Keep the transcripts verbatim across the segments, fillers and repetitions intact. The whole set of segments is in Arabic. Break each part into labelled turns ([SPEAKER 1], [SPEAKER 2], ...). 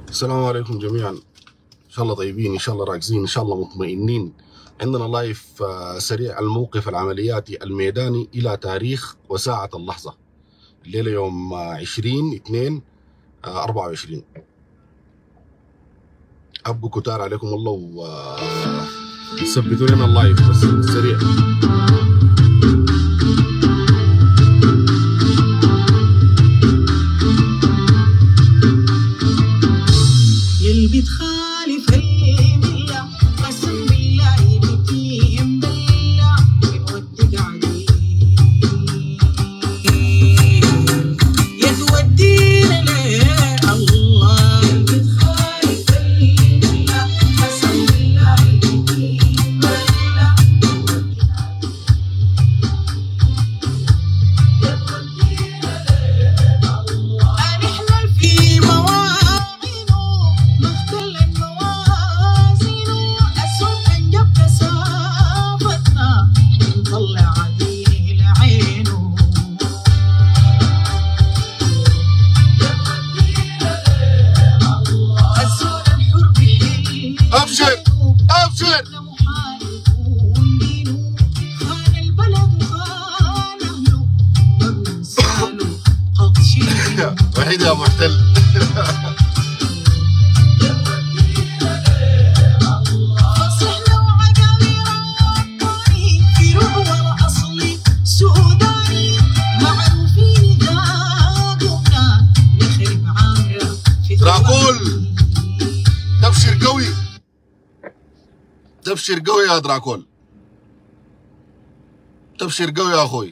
[SPEAKER 1] السلام عليكم جميعا. ان شاء الله طيبين، ان شاء الله راكزين، ان شاء الله مطمئنين. عندنا لايف سريع الموقف العملياتي الميداني الى تاريخ وساعة اللحظة. الليلة يوم عشرين اثنين أربعة وعشرين. ابقوا كتار عليكم الله وثبتوا لنا اللايف بس سريع.
[SPEAKER 2] يلبي تخالف الملة قسم بالله بتيم بالله بنودي قاعدين يتودينا ليه الله. يلبي تخالف الملة قسم بالله بتيم بالله بنودي يتودينا ليه الله. هنحلل في مواعينه مختل الموازين أسود أنجب كسافتنا نطلع عديل عينه. الزول الحر بحيل
[SPEAKER 1] ابشر ابشر
[SPEAKER 2] محاربون دينه خان البلد وخان أهله ما بننساله قد شيله.
[SPEAKER 1] وحيد يا محتل.
[SPEAKER 2] فصحنا وعقابي رباني في روح ولا أصلي سوداني معروفين ذاقنا نخرب عامرة في
[SPEAKER 1] دراكول. تبشر قوي تبشر قوي يا دراكول، تبشر قوي يا اخوي.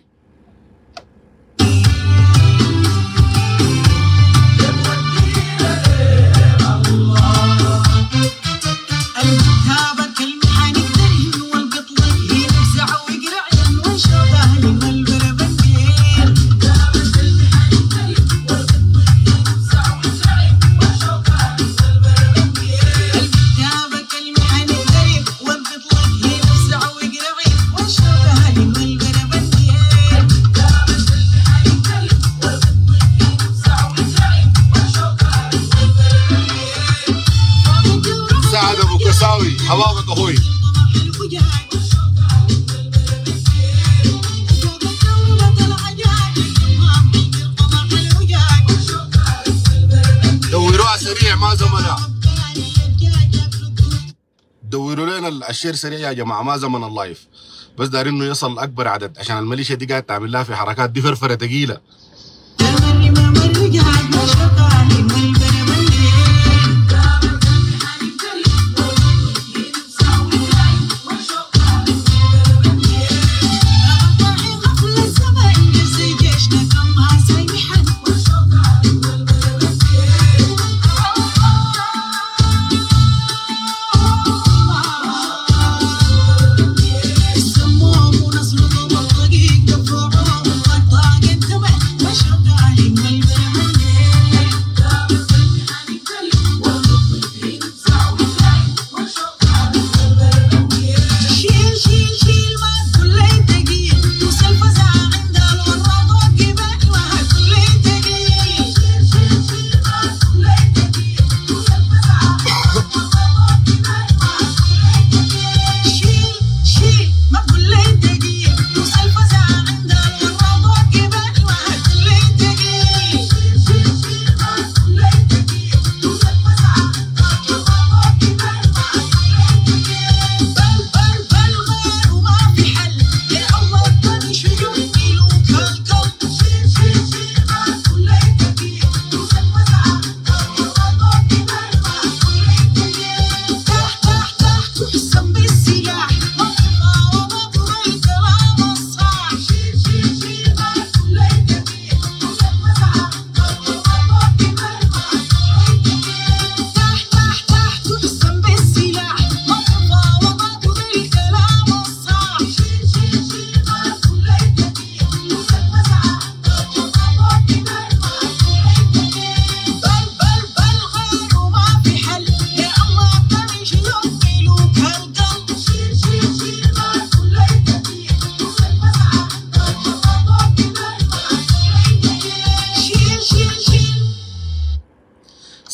[SPEAKER 2] الكتابة كلمة نقدر والقطلة هي نفزع ويقرع لما شوف أهلي ما البربندين. الكتابة كلمة نقدر والقطلة هي نفزع ويقرع لما شوف أهلي ما البربندين. الكتابة كلمة نقدر والقطلة هي نفزع ويقرع لما شوف أهلي ما البربندين. الكتابة كلمة نقدر والقطلة هي نفزع ويقرع لما شوف أهلي ما البربندين.
[SPEAKER 1] سعد ابو كساوي حبابك اخوي. دوروها سريع ما زمنها، دوروا لنا الشير سريع يا جماعه ما زمن اللايف، بس دارين انه يصل اكبر عدد عشان الميليشيا دي قاعد تعمل لها في حركات دي فرفره ثقيله.
[SPEAKER 2] ما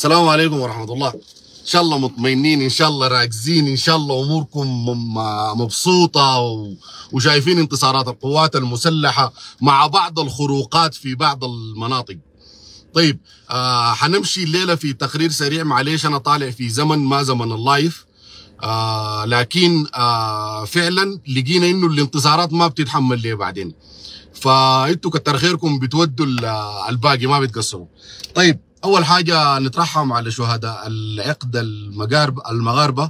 [SPEAKER 1] السلام عليكم ورحمة الله. إن شاء الله مطمئنين، إن شاء الله راكزين، إن شاء الله أموركم مبسوطة و... وشايفين انتصارات القوات المسلحة مع بعض الخروقات في بعض المناطق. طيب آه حنمشي الليلة في تقرير سريع، معليش أنا طالع في زمن ما زمن اللايف، آه لكن آه فعلا لقينا إنه الانتصارات ما بتتحمل ليه بعدين، فانتوا كتر خيركم بتودوا الباقي ما بتقصروا. طيب اول حاجه نترحم على شهداء العقد المغاربه المغاربه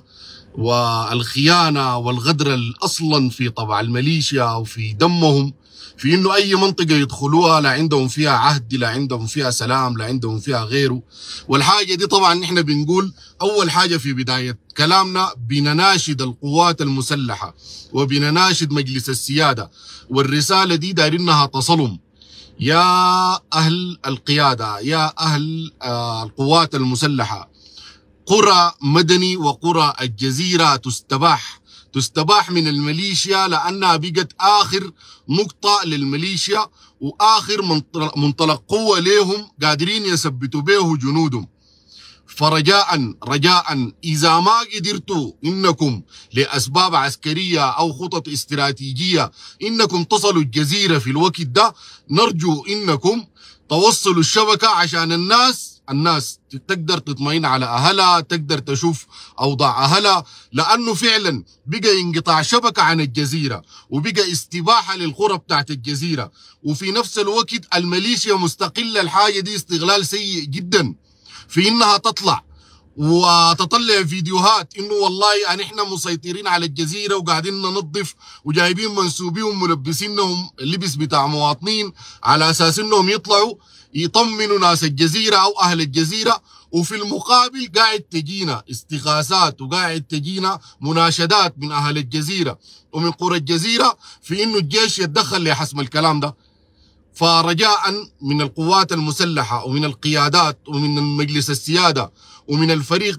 [SPEAKER 1] والخيانه والغدر اصلا في طبع الميليشيا وفي دمهم، في انه اي منطقه يدخلوها لا عندهم فيها عهد، لا عندهم فيها سلام، لا عندهم فيها غيره. والحاجه دي طبعا نحن بنقول اول حاجه في بدايه كلامنا بنناشد القوات المسلحه وبنناشد مجلس السياده، والرساله دي دايرينها تصلهم. يا اهل القياده، يا اهل آه القوات المسلحه، قرى مدني وقرى الجزيره تستباح تستباح من الميليشيا، لانها بقت اخر نقطه للميليشيا واخر منطلق قوه لهم قادرين يثبتوا به جنودهم. فرجاء رجاء اذا ما قدرتوا انكم لاسباب عسكريه او خطط استراتيجيه انكم تصلوا الجزيره في الوقت ده، نرجو انكم توصلوا الشبكه عشان الناس الناس تقدر تطمئن على اهلها، تقدر تشوف اوضاع اهلها، لانه فعلا بقى انقطاع شبكه عن الجزيره وبقى استباحه للقرى بتاعت الجزيره، وفي نفس الوقت الميليشيا مستقله الحاجه دي استغلال سيء جدا في انها تطلع وتطلع فيديوهات انه والله ان احنا مسيطرين على الجزيره وقاعدين ننظف وجايبين منسوبيهم ملبسينهم اللبس بتاع مواطنين على اساس انهم يطلعوا يطمنوا ناس الجزيره او اهل الجزيره، وفي المقابل قاعد تجينا استغاثات وقاعد تجينا مناشدات من اهل الجزيره ومن قرى الجزيره في انه الجيش يتدخل لحسم الكلام ده. فرجاء من القوات المسلحة ومن القيادات ومن مجلس السيادة ومن الفريق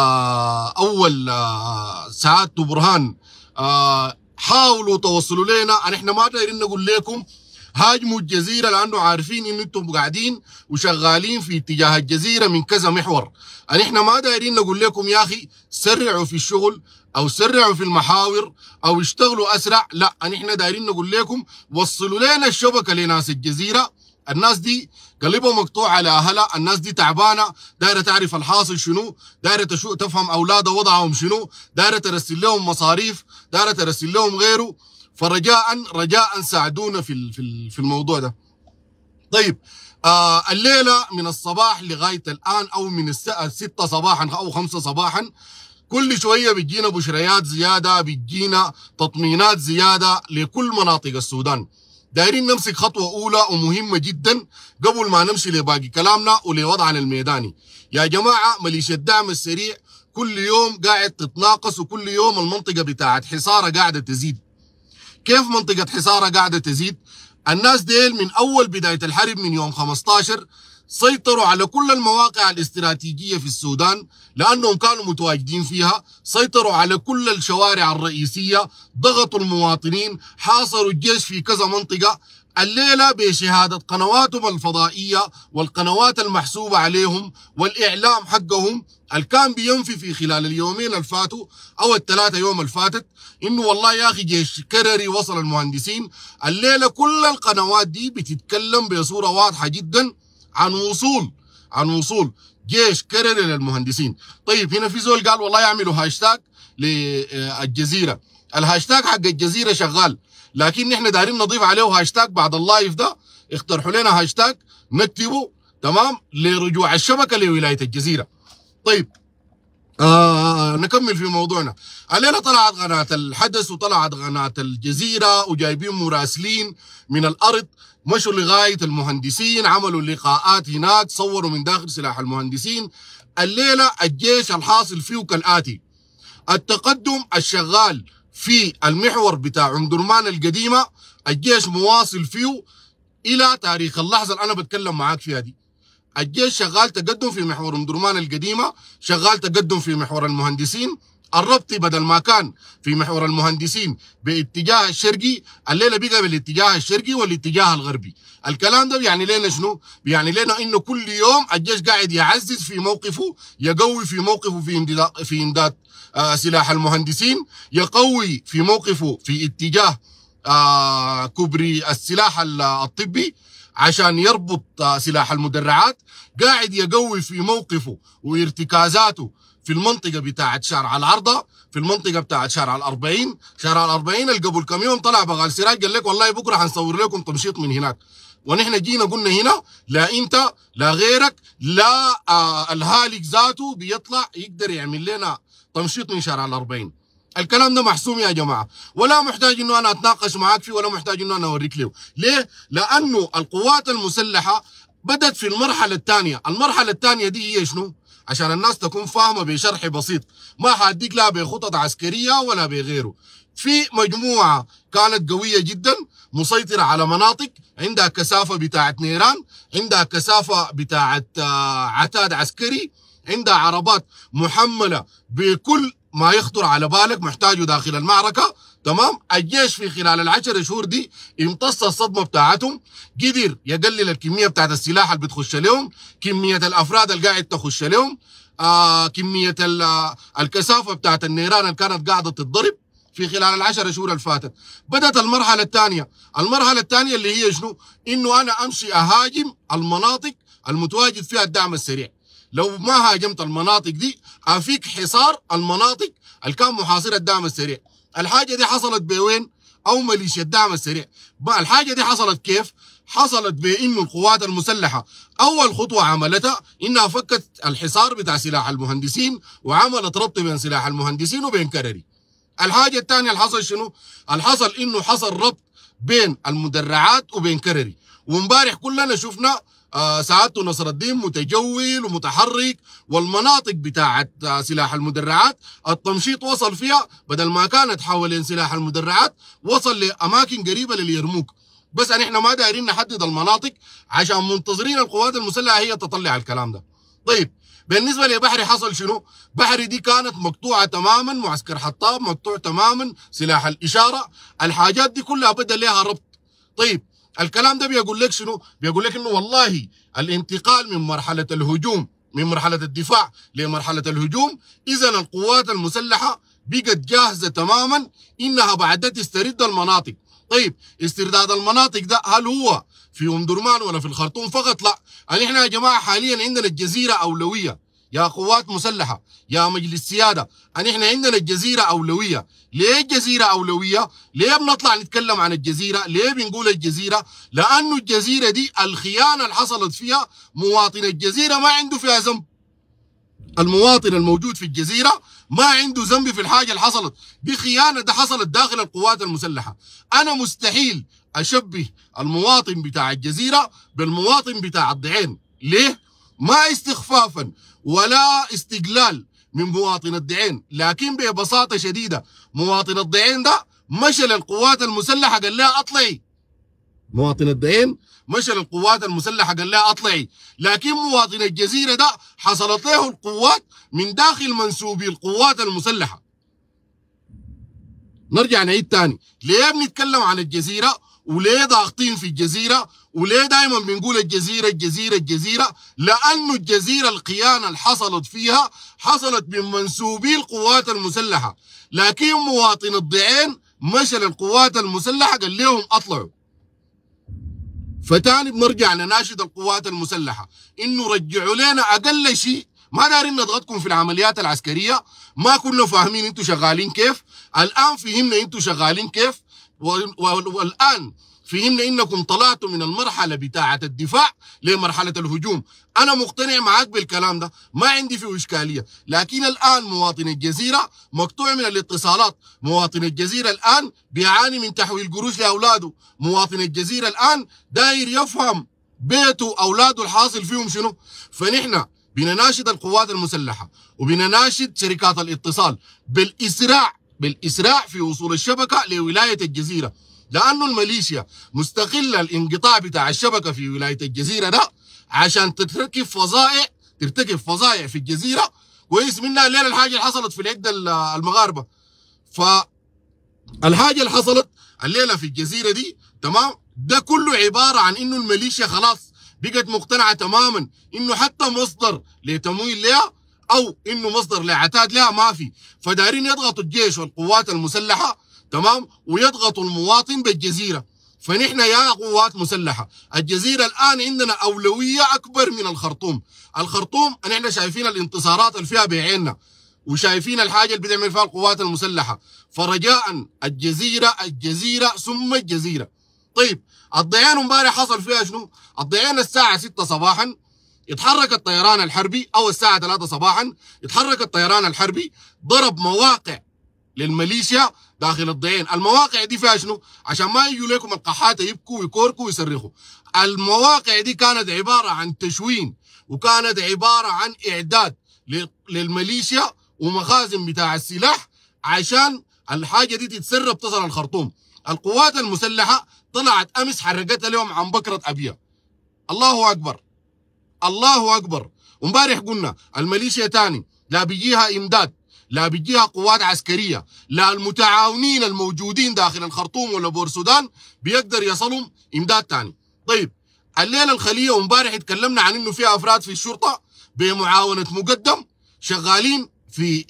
[SPEAKER 1] أول سعادة برهان، حاولوا توصلوا لنا. أن احنا ما دايرين نقول لكم هاجموا الجزيرة، لأنه عارفين إن انتم قاعدين وشغالين في اتجاه الجزيرة من كذا محور. أن احنا ما دايرين نقول لكم يا أخي سرعوا في الشغل أو سرعوا في المحاور أو اشتغلوا أسرع، لا، أن احنا دايرين نقول لكم وصلوا لنا الشبكة لناس الجزيرة. الناس دي قلبها مقطوع على أهلها، الناس دي تعبانة، دايرة تعرف الحاصل شنو، دايرة تفهم أولادها وضعهم شنو، دايرة ترسل لهم مصاريف، دايرة ترسل لهم غيره. فرجاء رجاء ساعدونا في في الموضوع ده. طيب آه الليله من الصباح لغايه الان او من الساعه ستة صباحا او خمسة صباحا كل شويه بتجينا بشريات زياده، بتجينا تطمينات زياده لكل مناطق السودان. دايرين نمسك خطوه اولى ومهمه جدا قبل ما نمشي لباقي كلامنا ولوضعنا الميداني. يا جماعه ميليشيا الدعم السريع كل يوم قاعد تتناقص، وكل يوم المنطقه بتاعت حصاره قاعده تزيد. كيف منطقة حصارة قاعدة تزيد؟ الناس ديل من أول بداية الحرب من يوم خمستاشر سيطروا على كل المواقع الاستراتيجية في السودان لأنهم كانوا متواجدين فيها، سيطروا على كل الشوارع الرئيسية، ضغطوا المواطنين، حاصروا الجيش في كذا منطقة. الليلة بشهادة قنواتهم الفضائية والقنوات المحسوبة عليهم والإعلام حقهم الكان بينفي في خلال اليومين الفاتوا أو الثلاثة يوم الفاتت إنه والله يا أخي جيش كرري وصل المهندسين. الليلة كل القنوات دي بتتكلم بصورة واضحة جدا عن وصول عن وصول جيش كرري للمهندسين. طيب هنا في زول قال والله يعملوا هاشتاج للجزيرة، الهاشتاج حق الجزيرة شغال، لكن نحن دايرين نضيف عليه هاشتاج بعد اللايف ده. اقترحوا لنا هاشتاج نكتبه تمام لرجوع الشبكة لولاية الجزيرة. طيب آه نكمل في موضوعنا. علينا طلعت قناة الحدث وطلعت قناة الجزيرة وجايبين مراسلين من الأرض، مشوا لغاية المهندسين، عملوا لقاءات هناك، صوروا من داخل سلاح المهندسين. الليلة الجيش الحاصل فيه كالآتي: التقدم الشغال في المحور بتاع ام درمان القديمة الجيش مواصل فيه إلى تاريخ اللحظة اللي أنا بتكلم معاك فيها دي. الجيش شغال تقدم في محور ام درمان القديمة، شغال تقدم في محور المهندسين، الربط بدل ما كان في محور المهندسين باتجاه الشرقي، الليله بقى بالاتجاه الشرقي والاتجاه الغربي. الكلام ده بيعني لنا شنو؟ بيعني لنا انه كل يوم الجيش قاعد يعزز في موقفه، يقوي في موقفه في امداد في امداد آه سلاح المهندسين، يقوي في موقفه في اتجاه آه كبري السلاح الطبي عشان يربط آه سلاح المدرعات، قاعد يقوي في موقفه وارتكازاته في المنطقة بتاعت شارع العرضة، في المنطقة بتاعت شارع الأربعين. شارع الأربعين اللي قبل كم يوم طلع بغال سراج قال لك والله بكرة هنصور لكم تمشيط من هناك، ونحن جينا قلنا هنا لا انت لا غيرك لا آه الهالك ذاته بيطلع يقدر يعمل لنا تمشيط من شارع الأربعين. الكلام ده محسوم يا جماعة، ولا محتاج انه انا اتناقش معاك فيه، ولا محتاج انه انا اوريك له. ليه؟ لانه القوات المسلحة بدت في المرحلة الثانية. المرحلة الثانية دي هي شنو؟ عشان الناس تكون فاهمة بشرح بسيط، ما حاديك لا بخطط عسكرية ولا بغيره. في مجموعة كانت قوية جدا مسيطرة على مناطق، عندها كثافة بتاعت نيران، عندها كثافة بتاعت عتاد عسكري، عندها عربات محملة بكل ما يخطر على بالك محتاجه داخل المعركة. تمام. الجيش في خلال العشر شهور دي امتص الصدمة بتاعتهم، قدر يقلل الكمية بتاعت السلاح اللي بتخش لهم، كمية الأفراد اللي قاعد تخش لهم، آه كمية الكثافة بتاعت النيران اللي كانت قاعدة تتضرب في خلال العشر شهور اللي فاتت. بدأت المرحلة الثانية. المرحلة الثانية اللي هي شنو؟ إنه أنا أمشي أهاجم المناطق المتواجد فيها الدعم السريع. لو ما هاجمت المناطق دي أفيك حصار المناطق اللي كان محاصرة الدعم السريع. الحاجة دي حصلت بوين؟ أو ميليشيا الدعم السريع. الحاجة دي حصلت كيف؟ حصلت بإنه القوات المسلحة أول خطوة عملتها إنها فكت الحصار بتاع سلاح المهندسين، وعملت ربط بين سلاح المهندسين وبين كرري. الحاجة الثانية اللي حصل شنو؟ اللي حصل إنه حصل ربط بين المدرعات وبين كرري. ومبارح كلنا شفنا آه سعادته نصر الدين متجول ومتحرك، والمناطق بتاعت آه سلاح المدرعات التمشيط وصل فيها بدل ما كانت حوالين سلاح المدرعات وصل لأماكن قريبة لليرموك. بس ان احنا ما دايرين نحدد المناطق عشان منتظرين القوات المسلحة هي تطلع الكلام ده. طيب بالنسبة لبحري حصل شنو؟ بحري دي كانت مقطوعة تماما، معسكر حطاب مقطوع تماما، سلاح الإشارة، الحاجات دي كلها بدأ لها ربط. طيب الكلام ده بيقول لك شنو؟ بيقول لك انه والله الانتقال من مرحلة الهجوم من مرحلة الدفاع لمرحلة الهجوم، اذا القوات المسلحة بقت جاهزة تماما انها بعد تسترد المناطق. طيب استرداد المناطق ده هل هو في ام درمان ولا في الخرطوم فقط؟ لا، يعني احنا يا جماعة حاليا عندنا الجزيرة أولوية يا قوات مسلحة يا مجلس سيادة، ان احنا عندنا الجزيرة أولوية. ليه الجزيرة أولوية؟ ليه بنطلع نتكلم عن الجزيرة؟ ليه بنقول الجزيرة؟ لأنه الجزيرة دي الخيانة اللي حصلت فيها مواطن الجزيرة ما عنده فيها ذنب. المواطن الموجود في الجزيرة ما عنده ذنب في الحاجة اللي حصلت دي، خيانة ده حصلت داخل القوات المسلحة. أنا مستحيل أشبه المواطن بتاع الجزيرة بالمواطن بتاع الضعين. ليه؟ ما استخفافا ولا استقلال من مواطن الضعين، لكن ببساطة شديدة مواطن الضعين ده مشى للقوات المسلحة قال لها اطلعي. مواطن الضعين مشى للقوات المسلحة قال لها اطلعي، لكن مواطن الجزيرة ده حصلت له القوات من داخل منسوبي القوات المسلحة. نرجع نعيد تاني، ليه بنتكلم عن الجزيرة؟ وليه ضاغطين في الجزيرة؟ وليه دايما بنقول الجزيرة الجزيرة الجزيرة؟ لأنه الجزيرة الخيانة اللي حصلت فيها حصلت من منسوبي القوات المسلحة، لكن مواطن الضعين مشى للقوات المسلحة قال لهم اطلعوا. فتاني بنرجع نناشد القوات المسلحة انه رجعوا لنا اقل شيء. ما دارين نضغطكم في العمليات العسكرية، ما كنا فاهمين انتوا شغالين كيف، الان فهمنا انتوا شغالين كيف، والان فهمنا انكم طلعتوا من المرحله بتاعه الدفاع لمرحله الهجوم. انا مقتنع معاك بالكلام ده، ما عندي فيه اشكاليه، لكن الان مواطن الجزيره مقطوع من الاتصالات، مواطن الجزيره الان بيعاني من تحويل قروش لاولاده، مواطن الجزيره الان داير يفهم بيته اولاده الحاصل فيهم شنو. فنحن بنناشد القوات المسلحه وبنناشد شركات الاتصال بالاسراع بالاسراع في وصول الشبكه لولايه الجزيره، لأنه الميليشيا مستغلة الانقطاع بتاع الشبكة في ولاية الجزيرة ده عشان ترتكب فظائع ترتكب فظائع في الجزيرة كويس منها الليله الحاجه اللي حصلت في العده المغاربه. فالحاجه اللي حصلت الليله في الجزيره دي تمام، ده كله عباره عن انه الميليشيا خلاص بقت مقتنعه تماما انه حتى مصدر لتمويل لها او انه مصدر لعتاد لها ما في، فدارين يضغطوا الجيش والقوات المسلحه تمام، ويضغطوا المواطن بالجزيره. فنحن يا قوات مسلحه الجزيره الان عندنا اولويه اكبر من الخرطوم. الخرطوم نحن شايفين الانتصارات اللي فيها بعيننا وشايفين الحاجه اللي بتعمل فيها القوات المسلحه، فرجاء الجزيره الجزيره ثم الجزيره. طيب الضيعان امبارح حصل فيها شنو؟ الضيعان الساعه ستة صباحا يتحرك الطيران الحربي او الساعه ثلاثة صباحا يتحرك الطيران الحربي ضرب مواقع للميليشيا داخل الضيعين. المواقع دي فيها شنو؟ عشان ما يجوا لكم القحاته يبكوا ويكوركوا ويصرخوا. المواقع دي كانت عباره عن تشوين وكانت عباره عن اعداد للميليشيا ومخازن بتاع السلاح عشان الحاجه دي تتسرب تصل الخرطوم. القوات المسلحه طلعت امس حرقتها لهم عن بكره ابيها. الله اكبر الله اكبر. وامبارح قلنا الميليشيا تاني لا بيجيها امداد، لا بيجيها قوات عسكريه، لا المتعاونين الموجودين داخل الخرطوم ولا بورسودان بيقدر يصلوا امداد تاني. طيب الليله الخليه وامبارح اتكلمنا عن انه في افراد في الشرطه بمعاونه مقدم شغالين في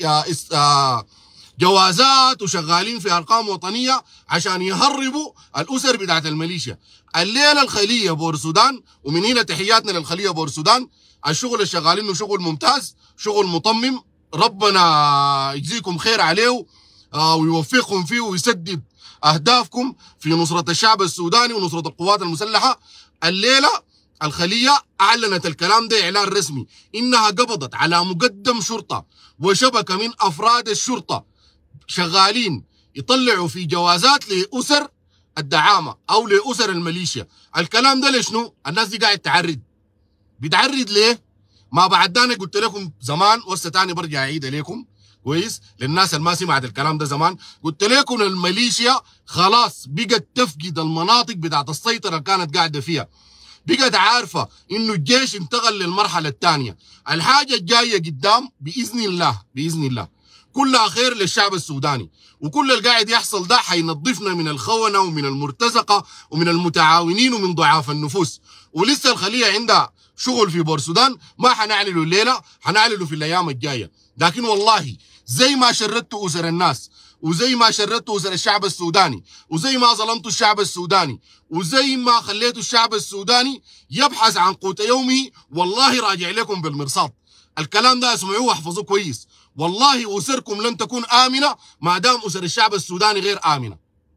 [SPEAKER 1] جوازات وشغالين في ارقام وطنيه عشان يهربوا الاسر بتاعت الميليشيا. الليله الخليه بورسودان، ومن هنا تحياتنا للخليه بورسودان، الشغل الشغالينه شغل ممتاز، شغل مطمم، ربنا يجزيكم خير عليه آه ويوفقكم فيه ويسدد اهدافكم في نصره الشعب السوداني ونصره القوات المسلحه. الليله الخليه اعلنت الكلام ده اعلان رسمي انها قبضت على مقدم شرطه وشبكه من افراد الشرطه شغالين يطلعوا في جوازات لاسر الدعامه او لاسر الميليشيا. الكلام ده لشنو؟ الناس دي قاعد تعرض. بتعرض ليه؟ ما بعد انا قلت لكم زمان وهسه تاني برجع اعيد لكم كويس للناس اللي ما سمعت الكلام ده زمان. قلت لكم الميليشيا خلاص بقت تفقد المناطق بتاعت السيطره اللي كانت قاعده فيها، بقت عارفه انه الجيش انتقل للمرحله الثانيه. الحاجه الجايه قدام باذن الله باذن الله كلها خير للشعب السوداني، وكل اللي قاعد يحصل ده حينظفنا من الخونه ومن المرتزقه ومن المتعاونين ومن ضعاف النفوس. ولسه الخليه عندها شغل في بورسودان ما حنعلنه الليله، حنعلنه في الايام الجايه. لكن والله زي ما شردتوا اسر الناس وزي ما شردتوا اسر الشعب السوداني وزي ما ظلمتوا الشعب السوداني وزي ما خليتوا الشعب السوداني يبحث عن قوت يومه، والله راجع لكم بالمرصاد. الكلام ده اسمعوه واحفظوه كويس. والله اسركم لن تكون امنه ما دام اسر الشعب السوداني غير امنه.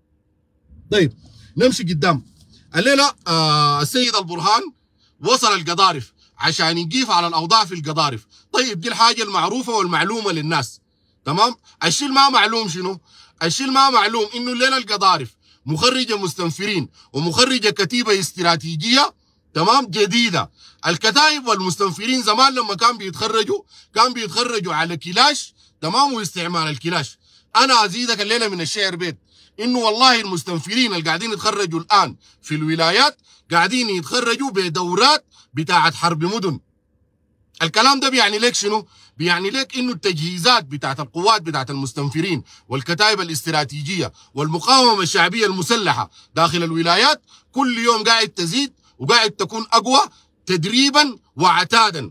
[SPEAKER 1] طيب نمشي قدام. الليله آه السيد البرهان وصل القضارف عشان يقيف على الاوضاع في القضارف. طيب دي الحاجه المعروفه والمعلومه للناس تمام. الشيء ما معلوم شنو؟ الشيء ما معلوم انه الليله القضارف مخرجه مستنفرين ومخرجه كتيبه استراتيجيه تمام جديده. الكتائب والمستنفرين زمان لما كان بيتخرجوا كان بيتخرجوا على كلاش تمام واستعمال الكلاش. انا ازيدك الليله من الشعر بيت انه والله المستنفرين اللي قاعدين يتخرجوا الان في الولايات قاعدين يتخرجوا بدورات بتاعت حرب مدن. الكلام ده بيعني لك شنو؟ بيعني لك انه التجهيزات بتاعت القوات بتاعت المستنفرين والكتائب الاستراتيجيه والمقاومه الشعبيه المسلحه داخل الولايات كل يوم قاعد تزيد وقاعد تكون اقوى تدريبا وعتادا.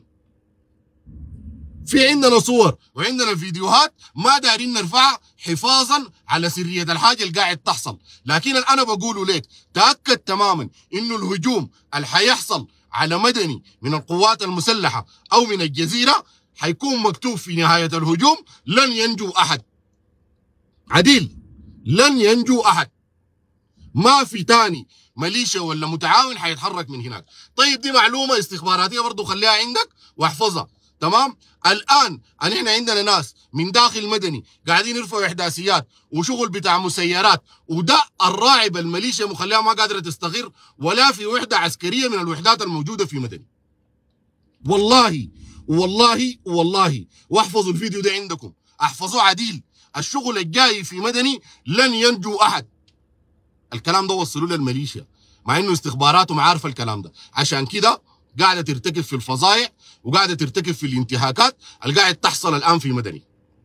[SPEAKER 1] في عندنا صور وعندنا فيديوهات ما دارين نرفعها حفاظا على سريه الحاجه اللي قاعد تحصل، لكن انا بقوله لك تاكد تماما انه الهجوم اللي حيحصل على مدني من القوات المسلحه او من الجزيره حيكون مكتوب في نهايه الهجوم لن ينجو احد. عديل لن ينجو احد. ما في تاني ميليشيا ولا متعاون حيتحرك من هناك. طيب دي معلومه استخباراتيه برضه خليها عندك واحفظها تمام. الان نحن عندنا ناس من داخل مدني قاعدين يرفعوا احداثيات وشغل بتاع مسيرات، وده الراعب الميليشيا مخليها ما قادره تستقر ولا في وحده عسكريه من الوحدات الموجوده في مدني. والله والله والله واحفظوا الفيديو ده عندكم، احفظوه عديل. الشغل الجاي في مدني لن ينجو احد. الكلام ده وصلوه للميليشيا مع انه استخباراتهم عارفه الكلام ده. عشان كده قاعده ترتكب في الفظائع وقاعده ترتكب في الانتهاكات اللي قاعد تحصل الان في مدني.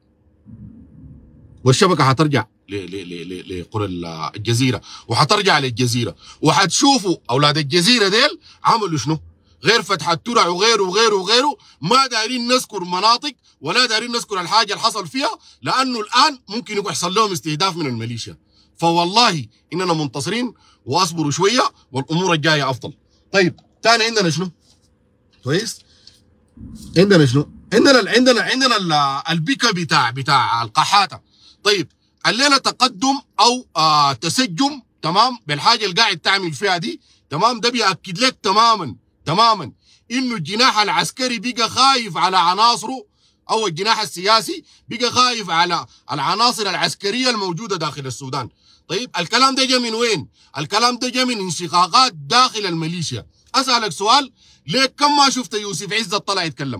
[SPEAKER 1] والشبكه حترجع لقرى الجزيره وحترجع للجزيره وحتشوفوا اولاد الجزيره ديل عملوا شنو؟ غير فتح الترع وغيره وغيره وغيره. ما دايرين نذكر مناطق ولا دايرين نذكر الحاجه اللي حصل فيها، لانه الان ممكن يحصل لهم استهداف من الميليشيا. فوالله اننا منتصرين واصبروا شويه والامور الجايه افضل. طيب ثاني عندنا شنو؟ كويس؟ عندنا شنو؟ عندنا عندنا عندنا البيكا بتاع بتاع القحاته. طيب الليله تقدم او آه تسجم تمام بالحاجه اللي قاعد تعمل فيها دي تمام. ده بياكد لك تماما تماما انه الجناح العسكري بقى خايف على عناصره، او الجناح السياسي بقى خايف على العناصر العسكريه الموجوده داخل السودان. طيب الكلام ده جاء من وين؟ الكلام ده جاء من انشقاقات داخل الميليشيا. اسالك سؤال، ليه كم ما شفت يوسف عزت طلع يتكلم؟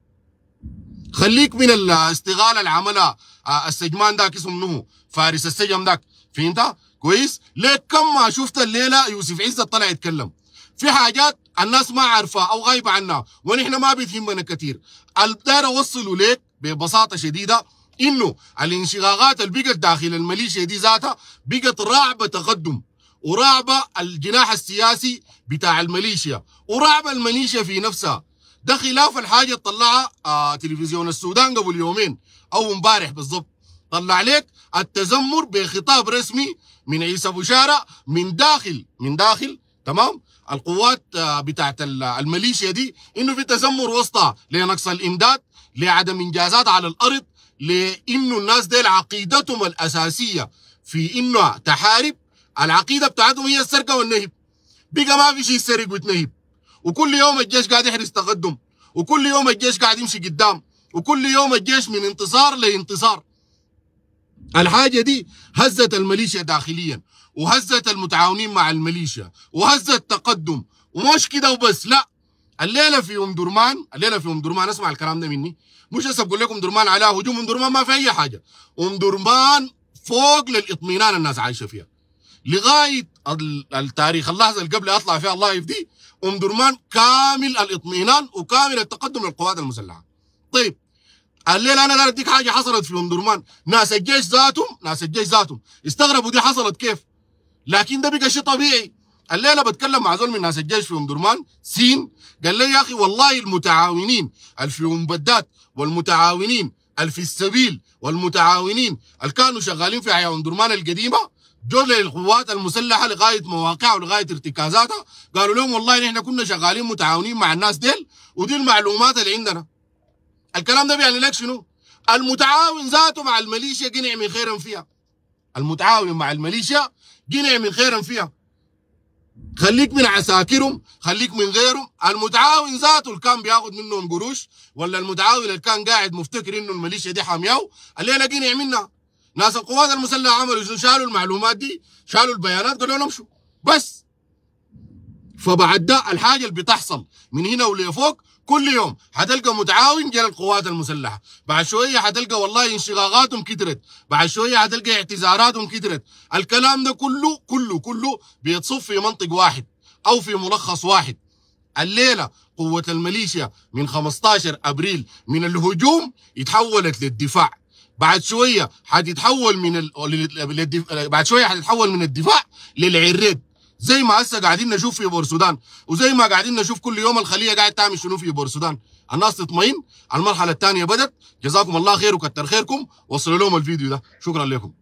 [SPEAKER 1] خليك من الاستغاله اللي عملها السجمان داك اسمه منه فارس السجم داك، فهمت؟ كويس؟ ليه كم ما شفت الليله يوسف عزت طلع يتكلم؟ في حاجات الناس ما عارفة او غايبه عنها ونحن ما بتهمنا كثير. الدار اوصلوا ليك ببساطه شديده انه الانشقاقات اللي بقت داخل الميليشيا دي ذاتها بقت راعبه تقدم وراعبه الجناح السياسي بتاع الميليشيا وراعبه الميليشيا في نفسها. ده خلاف الحاجه طلعها آه تلفزيون السودان قبل يومين او امبارح بالضبط، طلع لك التذمر بخطاب رسمي من عيسى بشاره من داخل من داخل تمام القوات بتاعت الميليشيا دي، انه في تذمر وسطها لنقص الامداد، لعدم انجازات على الارض، لانه الناس دي عقيدتهم الاساسيه في انه تحارب. العقيده بتاعتهم هي السرقه والنهب. بقى ما في شيء سرق وتنهب، وكل يوم الجيش قاعد يحرز تقدم، وكل يوم الجيش قاعد يمشي قدام، وكل يوم الجيش من انتصار لانتصار. الحاجه دي هزت الميليشيا داخليا وهزت المتعاونين مع الميليشيا وهزت تقدم. ومش كده وبس، لا، الليله في ام درمان، الليله في ام درمان اسمع الكلام ده مني، مش هسه بقول لكم درمان عليها هجوم. ام درمان ما في اي حاجه، ام درمان فوق للاطمئنان الناس عايشه فيها لغايه التاريخ اللحظه اللي قبل اطلع فيها الله يفدي. ام درمان كامل الاطمئنان وكامل التقدم للقوات المسلحه. طيب الليله انا قاعد اديك حاجه حصلت في ام درمان، ناس الجيش ذاتهم ناس الجيش ذاتهم استغربوا دي حصلت كيف، لكن ده بقى شيء طبيعي. الليله بتكلم مع زول من ناس الجيش في ام درمان سين، قال لي يا اخي والله المتعاونين اللي في ام بدات والمتعاونين اللي في السبيل والمتعاونين اللي كانوا شغالين في حياه ام درمان القديمه جول للقوات المسلحه لغايه مواقعها ولغايه ارتكازاتها، قالوا لهم والله نحن كنا شغالين متعاونين مع الناس ديل ودي المعلومات اللي عندنا. الكلام ده بيعني لك شنو؟ المتعاون ذاته مع الميليشيا قنع من خيرا فيها. المتعاون مع الميليشيا قنع من خيرا فيها. خليك من عساكرهم، خليك من غيرهم، المتعاون ذاته اللي كان بياخد منهم قروش ولا المتعاون اللي كان قاعد مفتكر انه الميليشيا دي حامياه الليله قنع منها. ناس القوات المسلحه عملوا شنو؟ شالوا المعلومات دي، شالوا البيانات، قالوا لهم امشوا بس. فبعد ده الحاجه اللي بتحصل من هنا ولفوق كل يوم حتلقى متعاون جل القوات المسلحه، بعد شويه حتلقى والله انشقاقاتهم كترت، بعد شويه حتلقى اعتذاراتهم كترت. الكلام ده كله كله كله بيتصب في منطق واحد او في ملخص واحد. الليله قوه الميليشيا من خمستاشر ابريل من الهجوم اتحولت للدفاع، بعد شويه حتتحول من ال... للدف... بعد شويه حتتحول من الدفاع للعريد، زي ما هسه قاعدين نشوف في بورسودان، وزي ما قاعدين نشوف كل يوم الخليه قاعد تعمل شنو في بورسودان. الناس تطمئن، المرحله الثانيه بدت. جزاكم الله خير وكتر خيركم، وصلوا لهم الفيديو ده، شكرا لكم.